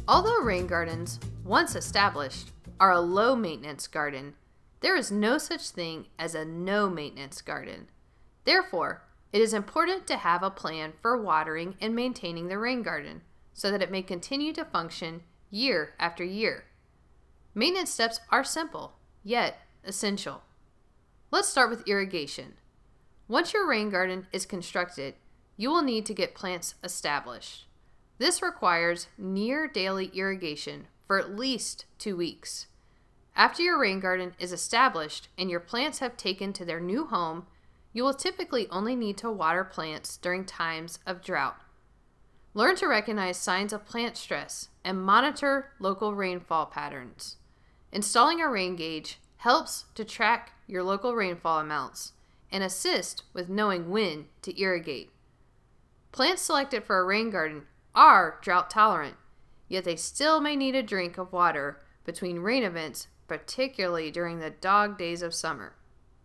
Although rain gardens, once established, are a low-maintenance garden, there is no such thing as a no-maintenance garden. Therefore, it is important to have a plan for watering and maintaining the rain garden so that it may continue to function year after year. Maintenance steps are simple, yet essential. Let's start with irrigation. Once your rain garden is constructed, you will need to get plants established. This requires near daily irrigation for at least 2 weeks. After your rain garden is established and your plants have taken to their new home, you will typically only need to water plants during times of drought. Learn to recognize signs of plant stress and monitor local rainfall patterns. Installing a rain gauge helps to track your local rainfall amounts and assist with knowing when to irrigate. Plants selected for a rain garden are drought tolerant, yet they still may need a drink of water between rain events, particularly during the dog days of summer.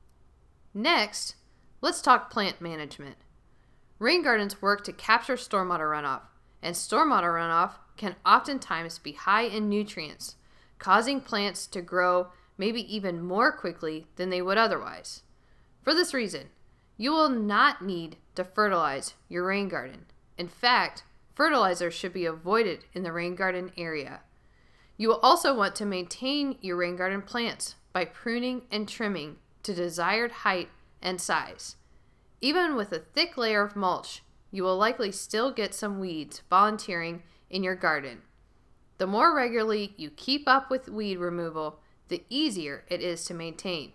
Next, let's talk plant management. Rain gardens work to capture stormwater runoff, and stormwater runoff can oftentimes be high in nutrients, causing plants to grow maybe even more quickly than they would otherwise. For this reason, you will not need to fertilize your rain garden. In fact, fertilizer should be avoided in the rain garden area. You will also want to maintain your rain garden plants by pruning and trimming to desired height and size. Even with a thick layer of mulch, you will likely still get some weeds volunteering in your garden. The more regularly you keep up with weed removal, the easier it is to maintain.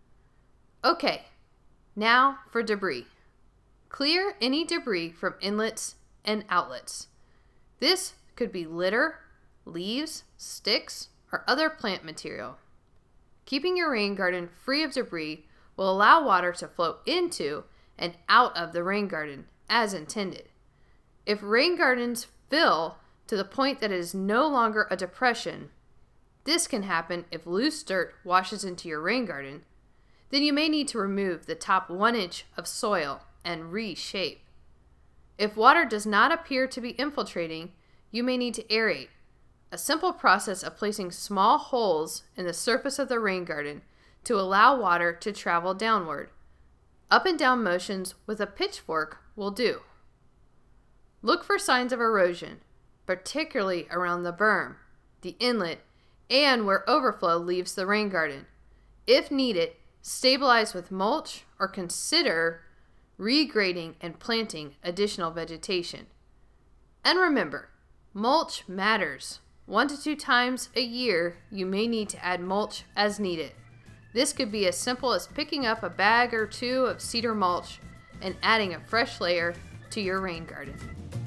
Okay, now for debris. Clear any debris from inlets and outlets. This could be litter, leaves, sticks, or other plant material. Keeping your rain garden free of debris will allow water to flow into and out of the rain garden as intended. If rain gardens fill to the point that it is no longer a depression, this can happen if loose dirt washes into your rain garden, then you may need to remove the top 1 inch of soil and reshape. If water does not appear to be infiltrating, you may need to aerate, a simple process of placing small holes in the surface of the rain garden to allow water to travel downward. Up and down motions with a pitchfork will do. Look for signs of erosion, particularly around the berm, the inlet, and where overflow leaves the rain garden. If needed, stabilize with mulch or consider regrading and planting additional vegetation. And remember, mulch matters. 1 to 2 times a year, you may need to add mulch as needed. This could be as simple as picking up a bag or 2 of cedar mulch and adding a fresh layer to your rain garden.